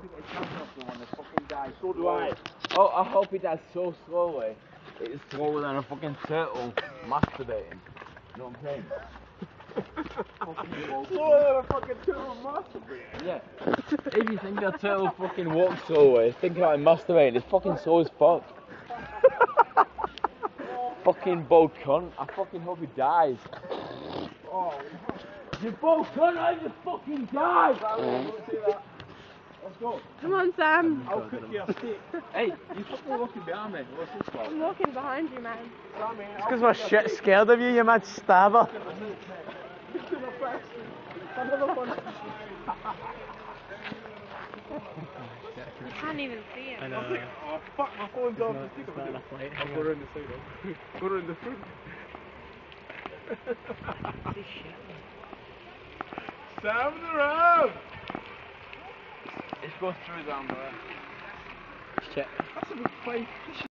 he gets a chance off someone that fucking dies. So do I. Oh, I hope he dies so slowly. It's slower than a fucking turtle masturbating. You know what I'm saying? Slower than a fucking turtle masturbating. Yeah. If you think a turtle fucking walks slowly, think about him masturbating, it's fucking slow as fuck. Fucking bold cunt. I fucking hope he dies. Oh, You bold cunt, I just fucking died! don't say that. Let's go. Come on, Sam. I'll cook you a steak. Hey, you fucking looking behind me. What's this for? I'm walking behind you, man. Sammy, It's because we're shit scared of you, you mad stabber. I can't even see it. I know. Oh fuck, my phone's off. It's not enough light. I'll go around the side. Go around the front. This shit. Sam's around! It's going through down there. Shit. That's a good fight.